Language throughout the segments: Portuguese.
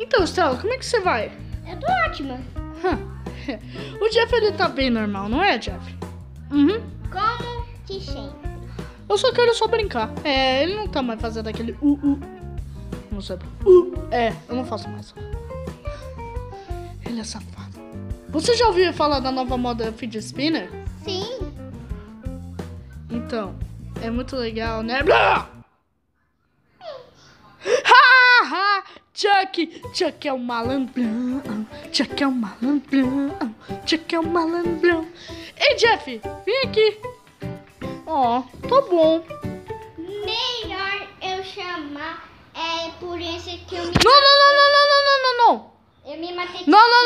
Então, Stella, como é que você vai? Eu tô ótima. O Jeff, ele tá bem normal, não é, Jeff? Uhum. Como de sempre. Eu só quero brincar. Ele não tá mais fazendo aquele Não sei. Eu não faço mais. Ele é safado. Você já ouviu falar da nova moda fidget spinner? Sim. Então, é muito legal, né? Chuck é um malandrão. Chuck é um malandrão. Chuck é um malandrão. Ei, Jeff, vem aqui. Tá bom. Melhor eu chamar. É por isso que eu me... Não. Eu me matei.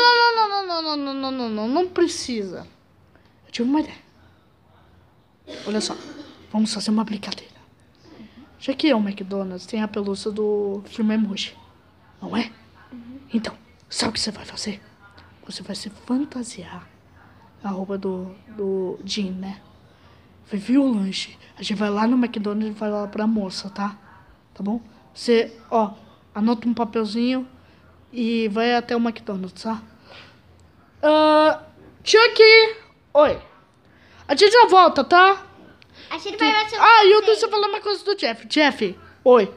Não precisa. Eu tive uma ideia. Olha só, vamos fazer uma brincadeira. Já que é o McDonald's, tem a pelúcia do filme Emoji, não é? Então, sabe o que você vai fazer? Você vai se fantasiar a roupa do Jim, né? Vai vir o lanche. A gente vai lá no McDonald's e vai lá pra moça, tá? Tá bom? Você, anota um papelzinho e vai até o McDonald's, tá? Chuck! Oi. A gente já volta, tá? A gente vai ver se E eu deixa eu falar uma coisa do Jeff. Jeff, oi.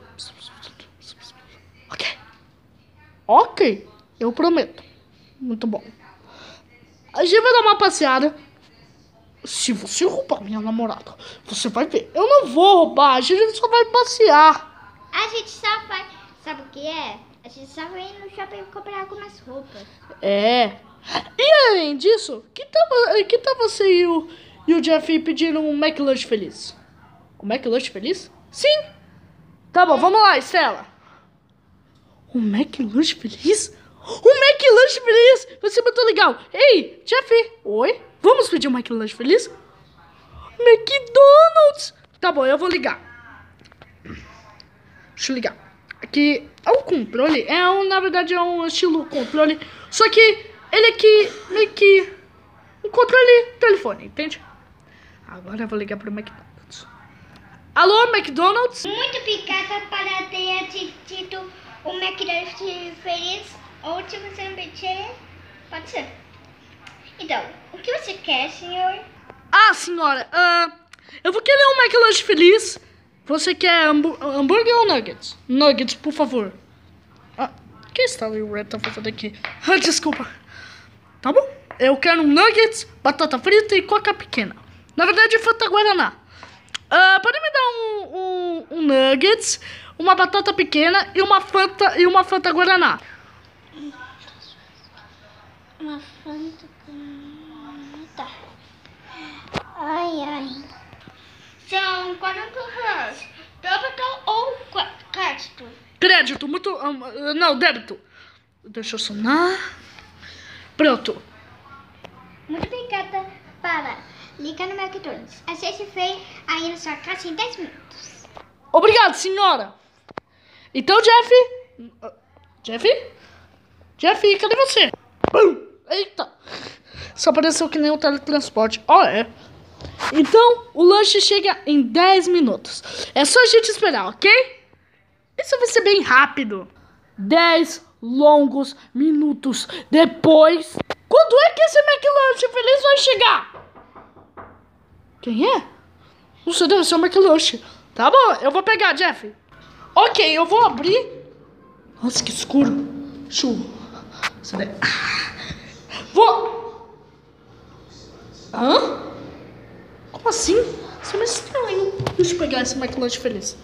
Ok, eu prometo. Muito bom. A gente vai dar uma passeada. Se você roubar minha namorada, você vai ver. Eu não vou roubar, a gente só vai passear. A gente só vai... Sabe o que é? A gente só vai no shopping comprar algumas roupas. E além disso, que tal você e o Jeff pedindo um McLanche feliz? Um McLanche feliz? Sim. Tá bom, vamos lá, Stella. Um McLanche feliz? Um McLanche feliz! Vai ser muito legal. Ei, Jeff. Oi? Vamos pedir um McLanche feliz? McDonald's! Tá bom, eu vou ligar. Deixa eu ligar. Aqui é um controle. Na verdade é um estilo controle. Só que ele aqui meio que um controle telefone, entende? Agora eu vou ligar pro McDonald's. Alô, McDonald's? Muito picada para ter assistido o McDonald's feliz. Ou se você não pedir, pode ser. Então, o que você quer, senhor? Senhora, eu vou querer um McLanche feliz. Você quer hambúrguer ou nuggets? Nuggets, por favor. O que está o Red tá fazendo aqui? Desculpa. Tá bom? Eu quero um nuggets, batata frita e coca pequena. Na verdade, Fanta Guaraná. Pode me dar um nuggets, uma batata pequena e uma Fanta Guaraná. Uma Fanta Guaraná. Tá. Ai. São 40 reais. Débito ou crédito? Crédito, não, débito. Deixa eu sonar. Pronto. Muito obrigada para ligar no McDonald's. A gente vem aí na sua casa em 10 minutos. Obrigado, senhora. Então, Jeff, cadê você? Eita. Só apareceu que nem um teletransporte. Então, o lanche chega em 10 minutos. É só a gente esperar, ok? Isso vai ser bem rápido. 10 longos minutos depois. Quando é que esse McLanche feliz vai chegar? Quem é? Não sei, deve ser o McLanche. Tá bom, eu vou pegar, Jeff. Ok, eu vou abrir. Nossa, que escuro. Chuva. Vou. Como assim? Isso é meio estranho. Deixa eu pegar esse McLanche feliz.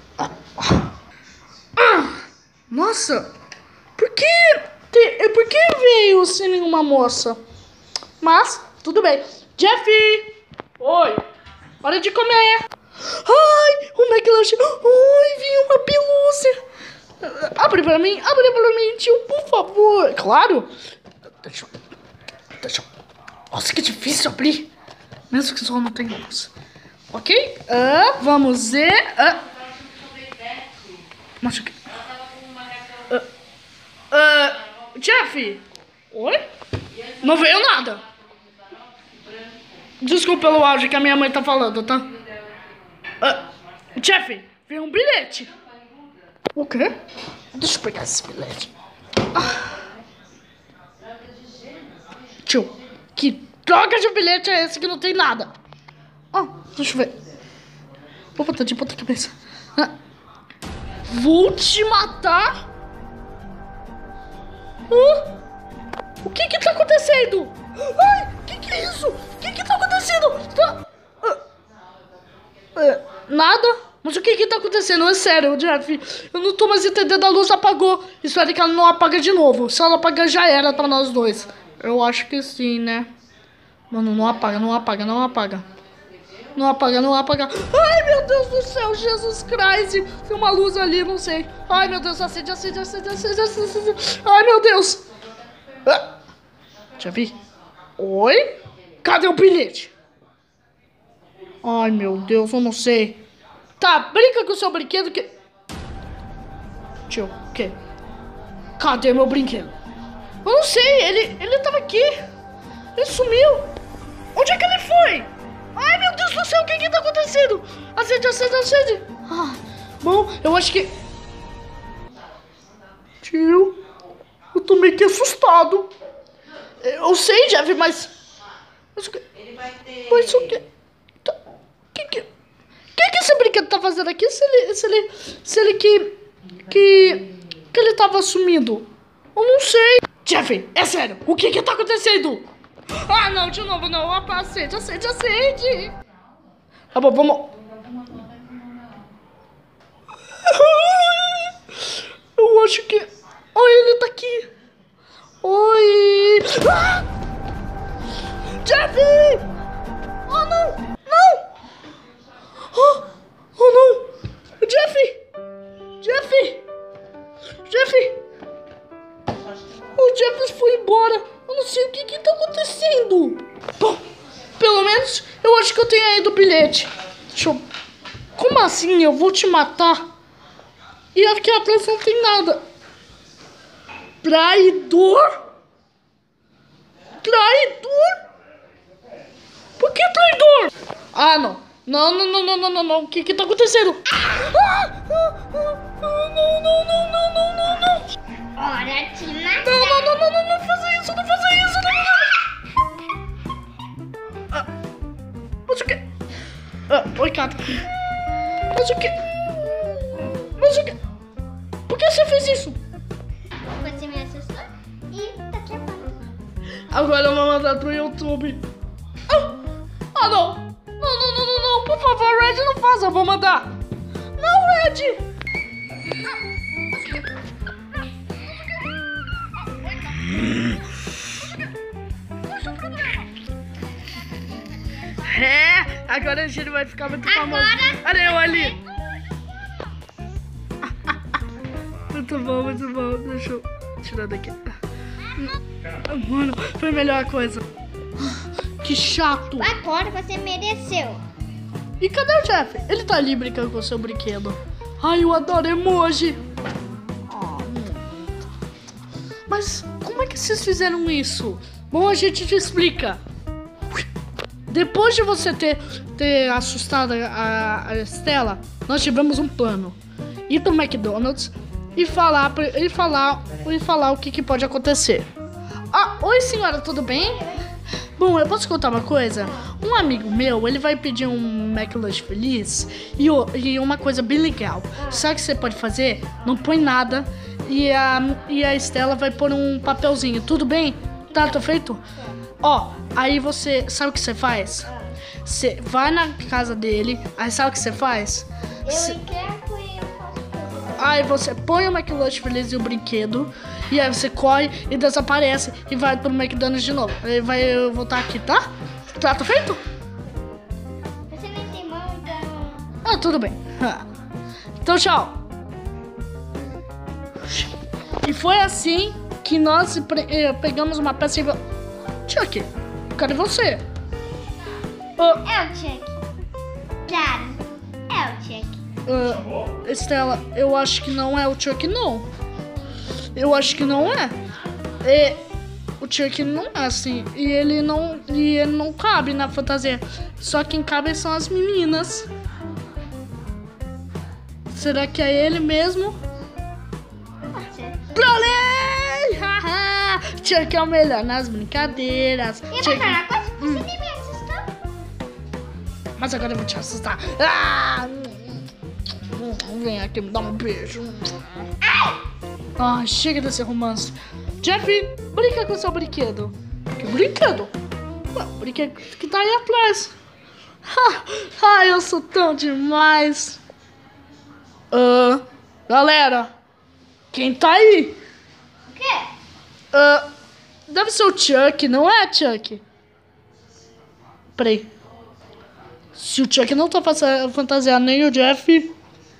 Nossa! Por que veio sem nenhuma moça? Mas, tudo bem. Jeff! Oi! Hora de comer! Ai! O McLanche! Ai, veio uma pelúcia! Abre pra mim, tio, por favor! Claro! Deixa eu... Nossa, que difícil abrir! Mesmo que só não tenha moça. Ok? Vamos ver. Nossa, que... Jeff! Oi? Não veio nada. Desculpa pelo áudio que a minha mãe tá falando, tá? Jeff, veio um bilhete. O quê? Deixa eu pegar esse bilhete. Tio, que droga de bilhete é esse que não tem nada? Deixa eu ver. Vou botar de ponta cabeça. Vou te matar? O que tá acontecendo? Ai, que é isso? O que tá acontecendo? Nada? Mas o que tá acontecendo? É sério, Jeff. Eu não tô mais entendendo. A luz apagou. Espero que ela não apague de novo. Se ela apagar, já era pra nós dois. Eu acho que sim, né? Mano, não apaga. Não apaga. Ai, meu Deus do céu, Jesus Christ. Tem uma luz ali, não sei. Ai, meu Deus, acende. Ai, meu Deus. Jeff? Oi? Cadê o bilhete? Ai, meu Deus, eu não sei. Tá, brinca com o seu brinquedo que... Tio, o quê? Cadê meu brinquedo? Eu não sei, ele tava aqui. Ele sumiu. Onde é que ele foi? Ai, meu Deus do céu, o que tá acontecendo? Acende. Bom, eu acho que... Tio, eu tô meio que assustado. Eu sei, Jeff, mas o que... Mas o que... O que esse brinquedo tá fazendo aqui? Se ele tava sumindo? Eu não sei. Jeff, é sério, o que tá acontecendo? Não, de novo não. Acende. Tá bom, vamos. Eu acho que... Oi, ele tá aqui. Oi. Jeff! Oh, não! Oh, não! Jeff! O Jeff foi embora. Eu não sei o que tá acontecendo. Bom, pelo menos eu acho que eu tenho aí do bilhete. Deixa eu... Como assim? Eu vou te matar? E aqui atrás não tem nada. Traidor? Por que traidor? Não. Não. O que tá acontecendo? Não. Hora de matar. Não faça isso. Mas o que? Oi, Cata. Mas o que? Por que você fez isso? Você me assustou e tá atrapalhando. Agora eu vou mandar pro YouTube. Não. Por favor, Red, não faça. Eu vou mandar. Não, Red. Agora a gente vai ficar muito famoso. Olha eu ali. Muito bom. Deixa eu tirar daqui. Mano, foi a melhor coisa. Que chato. Agora você mereceu. E cadê o Jeff? Ele tá ali brincando com o seu brinquedo. Ai, eu adoro emoji. Mas como é que vocês fizeram isso? Bom, a gente te explica. Depois de você ter assustado a Estela, nós tivemos um plano. Ir pro McDonald's e falar o que pode acontecer. Oi senhora, tudo bem? Bom, eu posso contar uma coisa? Um amigo meu, ele vai pedir um McLanche feliz e uma coisa bem legal. Sabe o que você pode fazer? Não põe nada e a Estela vai pôr um papelzinho. Tudo bem? Tá feito? Aí você... Sabe o que você faz? Você vai na casa dele, aí sabe o que você faz? Aí você põe o McLanche feliz e o brinquedo, e aí você corre e desaparece e vai pro McDonald's de novo. Aí vai voltar aqui, tá? Tá feito? Você nem tem mão, então... Tudo bem. Então, tchau. E foi assim que nós pegamos uma peça e... Chuck, cadê você? É o Chuck. Claro, é o Chuck. Estela, eu acho que não é o Chuck, não. Eu acho que não é. O Chuck não é assim. E ele não cabe na fantasia. Só quem cabe são as meninas. Será que é ele mesmo? Pode ser. Trolei! Chuck é o melhor nas brincadeiras. E Chuck... Bacana, você nem me assustou? Mas agora eu vou te assustar. Ah! Vem aqui me dar um beijo. Ah, chega desse romance. Jeff, brinca com seu brinquedo. Que brinquedo? Ué, o brinquedo que tá aí atrás. Eu sou tão demais. Galera, quem tá aí? O quê? Deve ser o Chuck, não é, Chuck? Peraí. Se o Chuck não tá fantasiado nem o Jeff...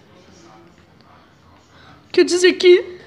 Quer dizer que...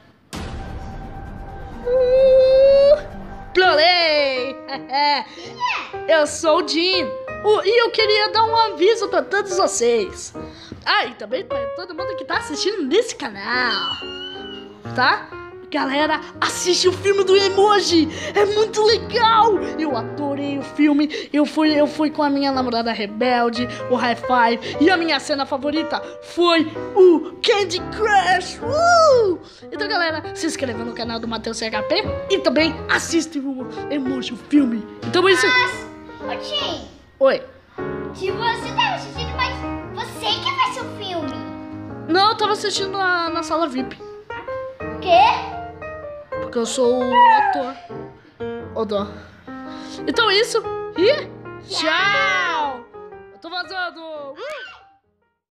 Plorei! Eu sou o Jim. E eu queria dar um aviso pra todos vocês. E também pra todo mundo que tá assistindo nesse canal. Tá? Galera, assiste o filme do Emoji. É muito legal. Eu adorei o filme. Eu fui com a minha namorada rebelde, o High Five. E a minha cena favorita foi o Candy Crush. Então, galera, se inscreva no canal do Matheus CHP. E também assiste o Emoji, o filme. Então é isso. Ô, Tim. Oi. Se você tava assistindo, mas você que faz o filme. Não, eu tava assistindo na sala VIP. Quê? Porque eu sou o ator. Odó. Então é isso. E tchau. Eu tô vazando.